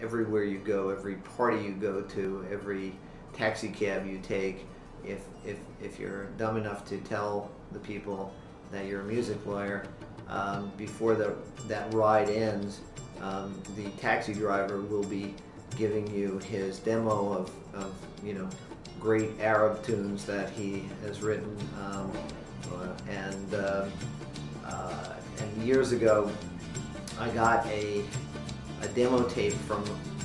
everywhere you go, every party you go to, every taxi cab you take, if you're dumb enough to tell the people that you're a music lawyer, before that ride ends, the taxi driver will be giving you his demo of great Arab tunes that he has written, and years ago I got a demo tape from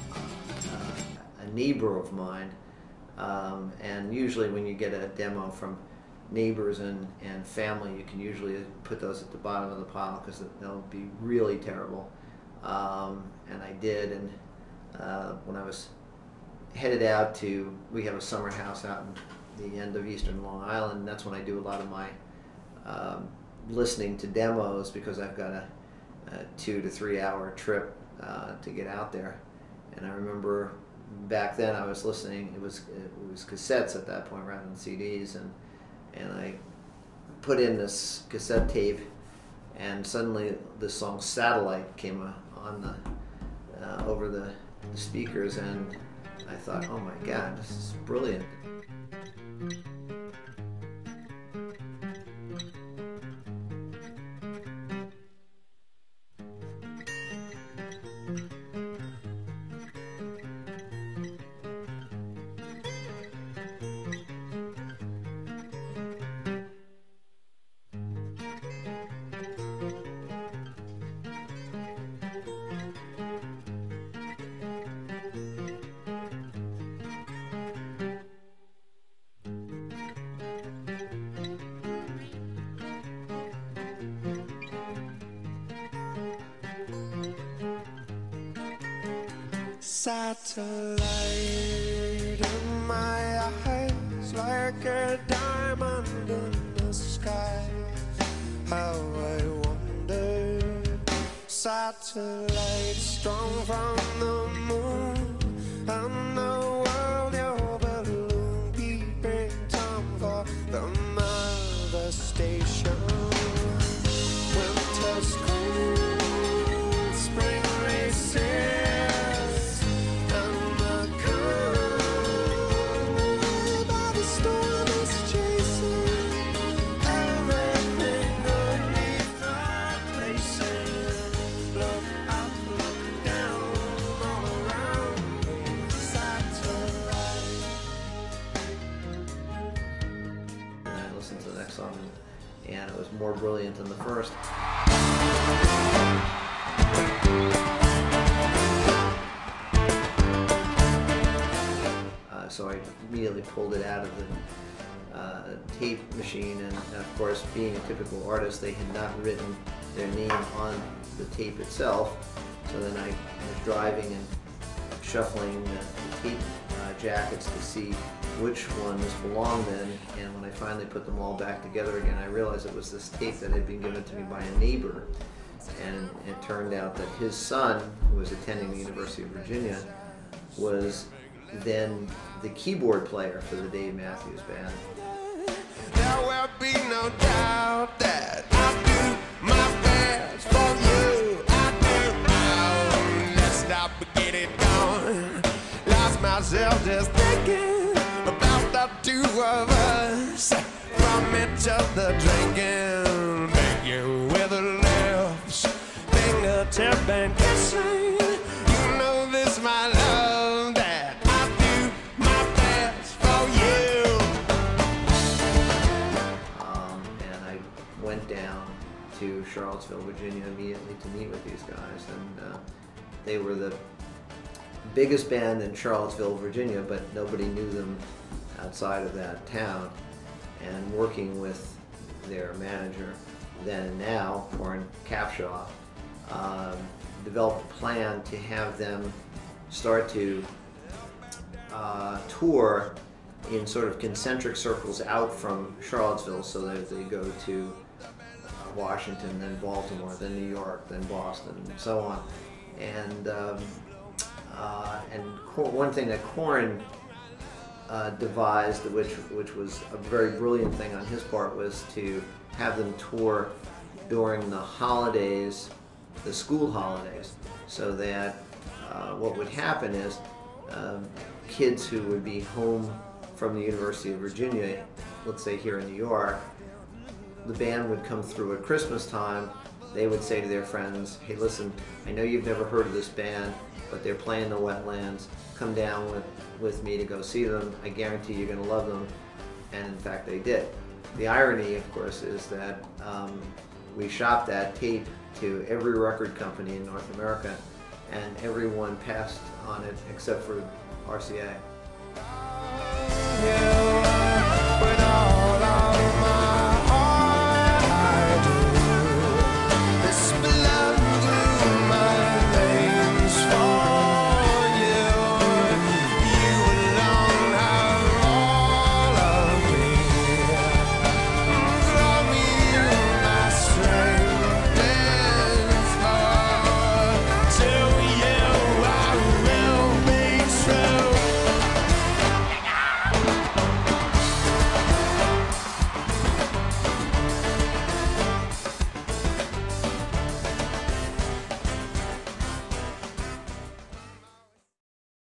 a neighbor of mine, and usually when you get a demo from neighbors and family, you can usually put those at the bottom of the pile because they'll be really terrible, and I did. And when I was headed out we have a summer house out in the end of eastern Long Island, and that's when I do a lot of my listening to demos, because I've got a 2 to 3 hour trip to get out there. And I remember back then I was listening, it was cassettes at that point rather than CDs, and I put in this cassette tape, and suddenly the song Satellite came on over the speakers, and I thought, oh my God, this is brilliant. Satellite in my eyes, like a diamond in the sky. How I wonder, satellite strong from the moon, and the world your balloon, keeping time for the mother station. Winter's cold, spring races. To the next song, and it was more brilliant than the first. So I immediately pulled it out of the tape machine, and of course, being a typical artist, they had not written their name on the tape itself. So then I was driving and shuffling the tape jackets to see which ones belonged in, and when I finally put them all back together again, I realized it was this tape that had been given to me by a neighbor, and it turned out that his son, who was attending the University of Virginia, was then the keyboard player for the Dave Matthews Band. There will be no doubt that I do my best for you. I do now. Let's stop and get it going. Lost myself just thinking about the two of us, from each other drinking. Thank you with the lips, fingertip and kissing. You know this, my love, that I do my best for you. And I went down to Charlottesville, Virginia immediately to meet with these guys, and they were the biggest band in Charlottesville, Virginia, but nobody knew them outside of that town. And working with their manager then and now, Corin Capshaw, developed a plan to have them start to tour in sort of concentric circles out from Charlottesville, so that they go to Washington, then Baltimore, then New York, then Boston, and so on. And one thing that Corin devised, which was a very brilliant thing on his part, was to have them tour during the holidays, the school holidays, so that what would happen is kids who would be home from the University of Virginia, let's say here in New York, the band would come through at Christmas time. They would say to their friends, hey listen, I know you've never heard of this band, but they're playing the Wetlands. Come down with me to go see them. I guarantee you're going to love them. And in fact they did. The irony, of course, is that we shopped that tape to every record company in North America, and everyone passed on it except for RCA. Yeah.